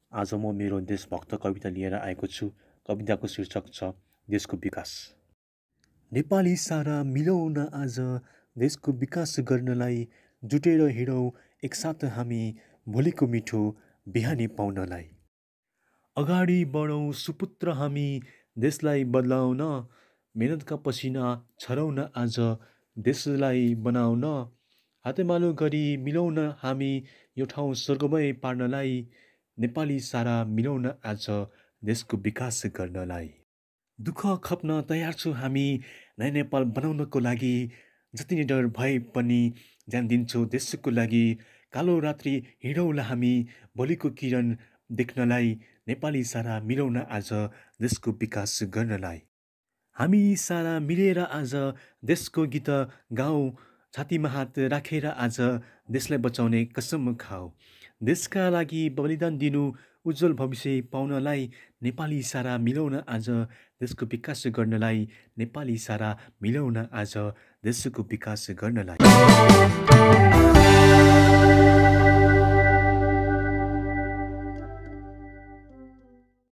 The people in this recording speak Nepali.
आज म मेरो देशभक्त कविता लिएर आएको छु। कविताको शीर्षक छ देशको विकास। नेपाली सारा मिलौँ न आज देशको विकास गर्नलाई, जुटेर हिँडौँ एकसाथ हामी भोलिको मिठो बिहानी पाउनलाई। अगाडि बढौँ सुपुत्र हामी देशलाई बदलाउन, मेहनतका पसिना छरौँ न आज देशलाई बनाउन। हातेमालो गरी मिलौँ न हामी यो ठाउँ स्वर्गमय पार्नलाई, नेपाली सारा मिलौँ न आज देशको विकास गर्नलाई। दुःख खप्न तयार छु हामी नयाँ नेपाल बनाउनको लागि, जति नै डर भए पनि ध्यान दिन्छौँ देशको लागि। कालो रात्रि हिँडौँला हामी भोलिको किरण देख्नलाई, नेपाली सारा मिलौँ न आज देशको विकास गर्नलाई। हामी सारा मिलेर आज देशको गीत गाउँ, छातीमा हात राखेर आज देशलाई बचाउने कसम खाऊ। देशका लागि बलिदान दिनु उज्जवल भविष्य पाउनलाई, नेपाली सारा मिलौँ न आज देशको विकास गर्नलाई, नेपाली सारा मिलौँ न आज देशको विकास गर्नलाई।